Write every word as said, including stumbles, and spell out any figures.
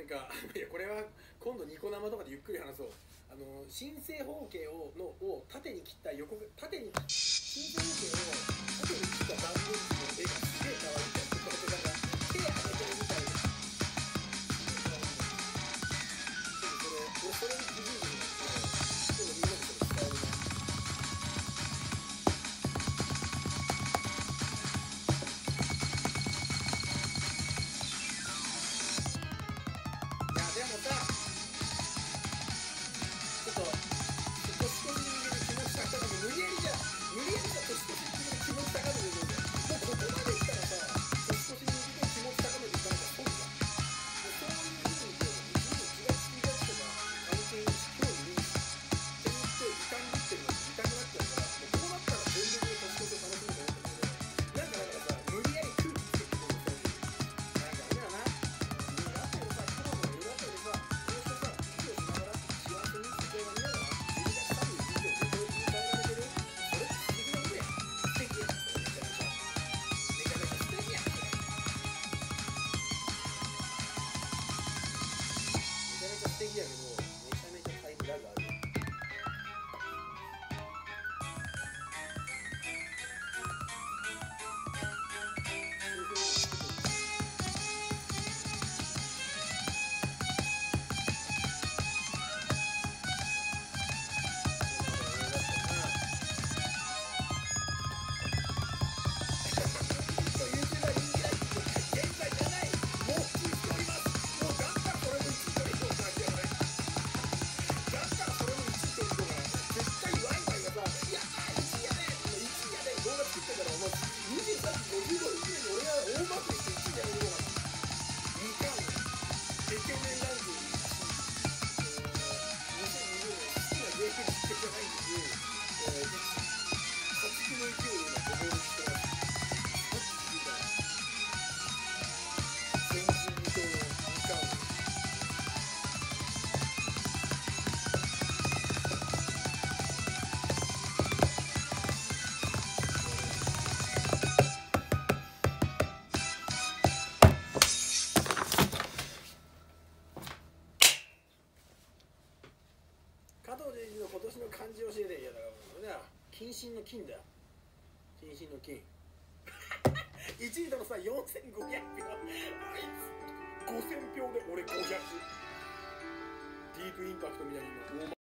かいやこれは今度ニコ生とかでゆっくり話そう。あの新正方形をのを縦に切った横縦に新正方形を縦に切った断面図の絵がすげえ可愛いからこうやってなんか手上げてるみたいな。それそれに気づいてるんですけど、今度みんなでそれ伝えるな。でもさ、ちょっと年越しに向けて気持ち高めて無理やりじゃ無理やりじゃ年越しに向けて気持ち高めてるんだよ。もうここまで来たらさ、年越しに向けて気持ち高めていかなきゃ損じゃん。そういうふうにこう自分の気がつきがちとか関係に興味にって言って時間にってるのに時間になっちゃうから、もうこうなったら全力で年越しを楽しむと思ってるけど、なんかだからさ、無理やり空気つけてくるのなんかあれだよな。素敵やけどめちゃめちゃタイムラグある。加藤純一の今年の漢字教えて。いやだからそれだよ、謹慎の金だよ、謹慎の金いちいとのさよんせんごひゃくひょう、あいつごせんひょうで俺ごひゃく、ディープインパクトみたいに